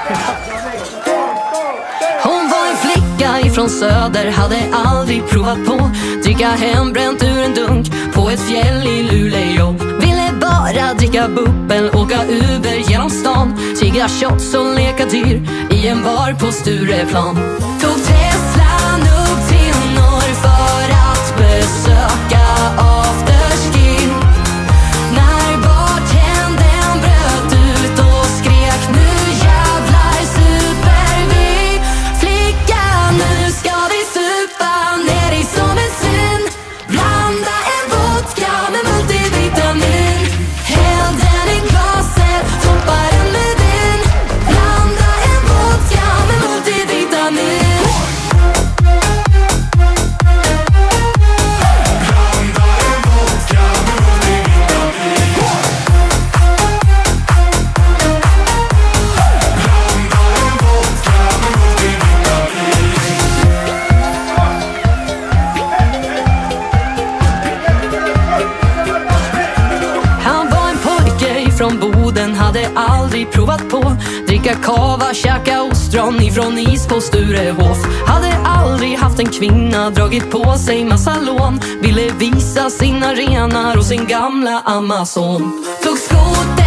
Hon var en flicka ifrån söder, hade aldrig provat på dricka hembränt ur en dunk på ett fjäll i Luleå. Ville bara dricka bubbel, åka Uber genom stan, tigga shots och leka dyr i en bar på Stureplan. Tog Teslan upp till norr för att besöka afterski. När bartendern bröt ut och skrek nu jävlar super vi. Flicka nu ska vi supa ner dig som en svin. Blanda en vodka med multivitamin. Häll den i glaset, toppa den med vin. Blanda en vodka med multivitamin. Från Boden, hade aldrig provat på dricka kava, käka ostron ifrån is på Sturehof. Hade aldrig haft en kvinna, dragit på sig massa lån. Ville visa sina renar och sin gamla Amazon. Tog skoten